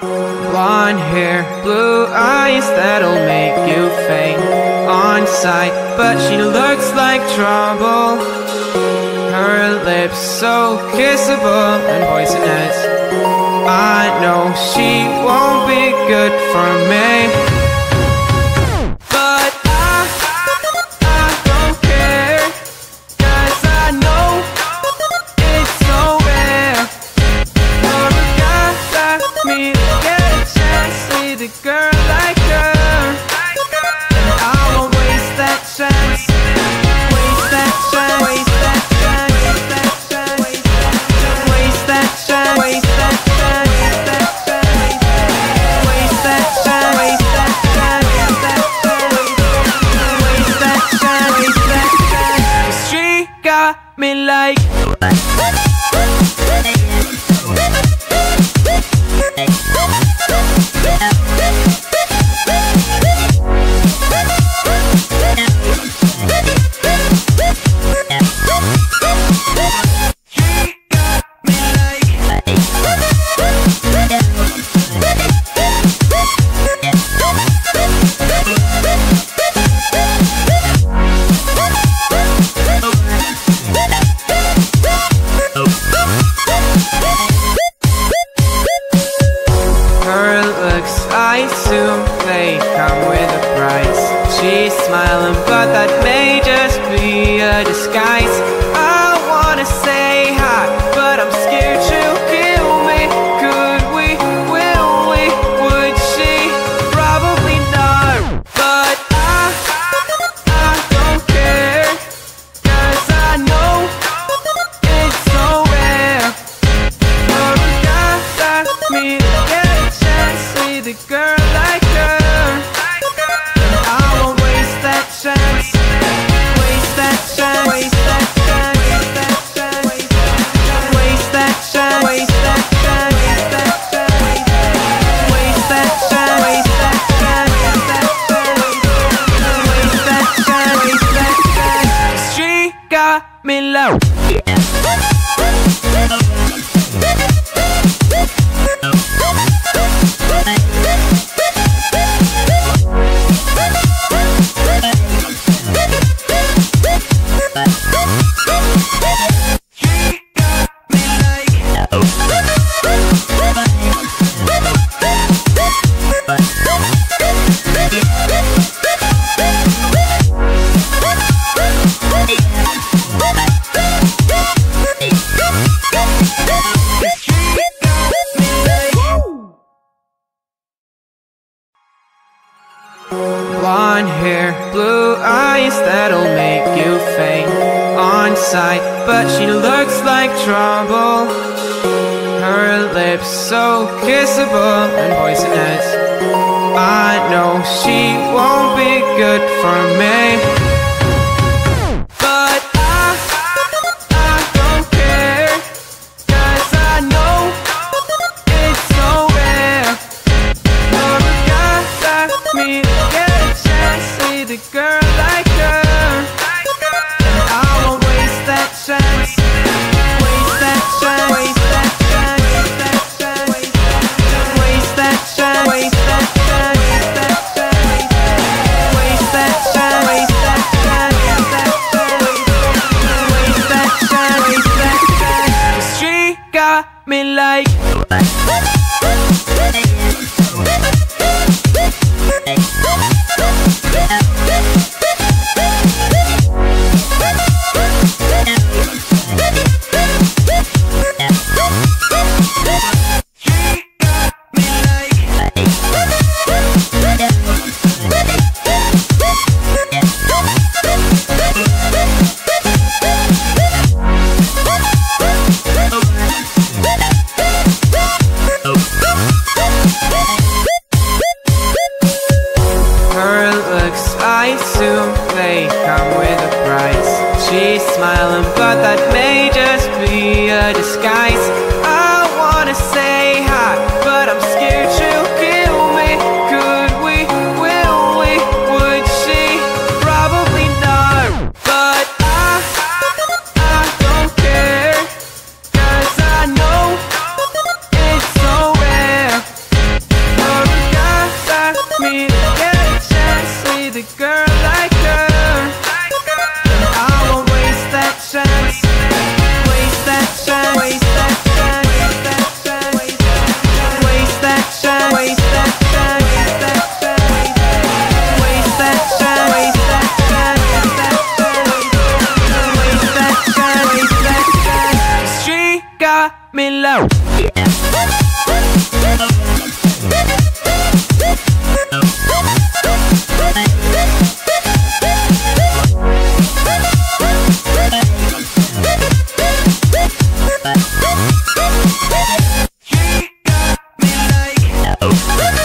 Blonde hair, blue eyes, that'll make you faint on sight. But she looks like trouble. Her lips so kissable and poisonous. I know she won't be good for me. But I don't care, 'cause I know it's so rare for a guy like me to get a chance with a girl like her. And I won't waste that chance. Waste that chance. Waste that chance. Waste that chance. Waste that chance. Waste that chance. Waste that chance. Waste that chance. Waste that chance. Waste that chance. 'Cause she got me like. Her looks, I assume they come with a price. She's smiling, but that may just be a disguise. I wanna say hi, but I'm scared she'll kill me. Could we? Will we? Would she? Probably not. But I don't care, 'cause I know it's so rare for a guy like me to get a chance with a girl like her. And I won't waste that chance. Waste that chance. Waste that chance. Waste that chance. Waste that chance. Waste that chance. Waste that chance. Waste that chance. Waste that chance. 'Cause she got me low. Blonde hair, blue eyes, that'll make you faint on sight. But she looks like trouble. Her lips so kissable and poisonous. I know she won't be good for me. But I don't care, 'cause I know it's so rare for a guy like me to get a chance with a girl like her. And I won't waste that chance. Waste that chance. Waste that chance. Waste that chance. Waste that chance. Waste that chance. Waste that chance. Oh.